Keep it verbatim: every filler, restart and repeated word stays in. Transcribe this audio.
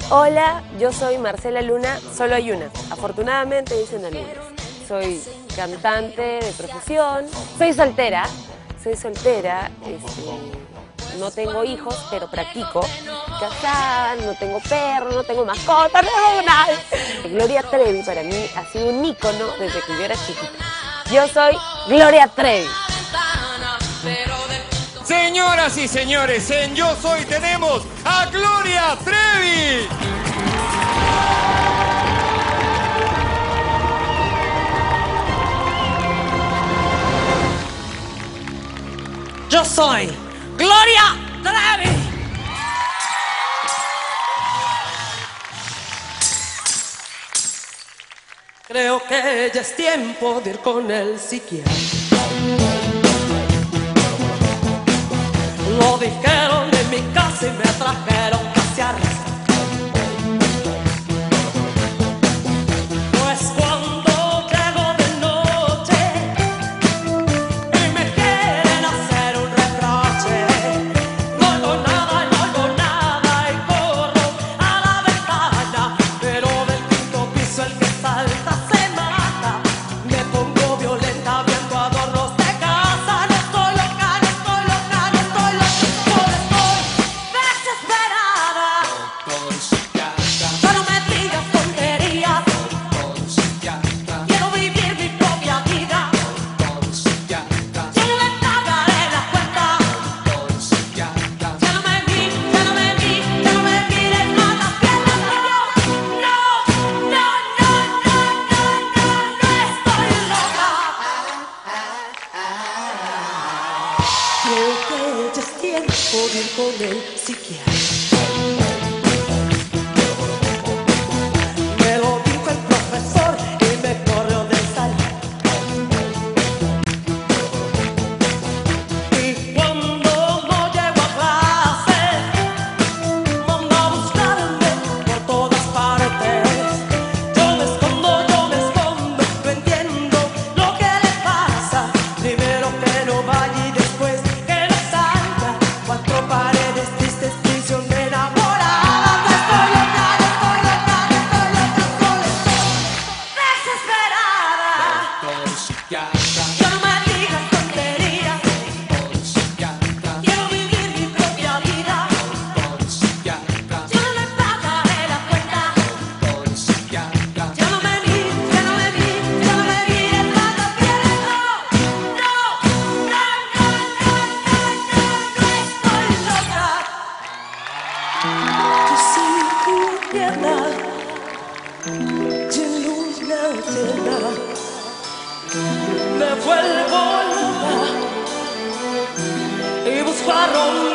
Hola, yo soy Marcela Luna, solo hay una. Afortunadamente dicen algunos. Soy cantante de profesión, soy soltera, soy soltera, este, no tengo hijos, pero practico. Casada, no tengo perro, no tengo mascota, no tengo nada. Gloria Trevi para mí ha sido un ícono desde que yo era chiquita. Yo soy Gloria Trevi. Señoras y señores, en Yo Soy tenemos a Gloria Trevi. Yo soy Gloria Trevi. Creo que ya es tiempo de ir con el psiquiatra. Lo dijeron en mi casa y me trajeron casi a rezar. Pues cuando llego de noche y me quieren hacer un reproche, no hago nada, no hago nada y corro a la ventana. Pero del quinto piso el que salta se mata. Me pongo violenta viendo adornos de casa. No estoy loca, no estoy loca, no estoy loca. Yo no me digas tonterías. Quiero vivir mi propia vida. Yo no le pagaré la cuenta. Ya no me mires, ya no me mires, ya no me mires más las piernas. No, no, no, no, no, no, no estoy loca. Creo que ya es tiempo de ir con el psiquiatra. Me lo dijo el profesor y me corrió del salón. Y cuando no llego a clase, manda a buscarme por todas partes. Yo me escondo, yo me escondo, no entiendo lo que le pasa. Primero que no vaya y después que no salga. Cuatro paredes tristes, prisión de enamorada. No estoy loca, no estoy loca, no estoy loca, solo estoy desesperada. Yo no me digas tonterías. Quiero vivir mi propia vida. Yo no le pagaré la cuenta. Ya no me mires, ya no me mires, ya no me mires más las piernas. No, no, no, no, no, no, no estoy loca. Yo soy tu pierna, sin luz me llena. Me vuelvo loca y busco a romper.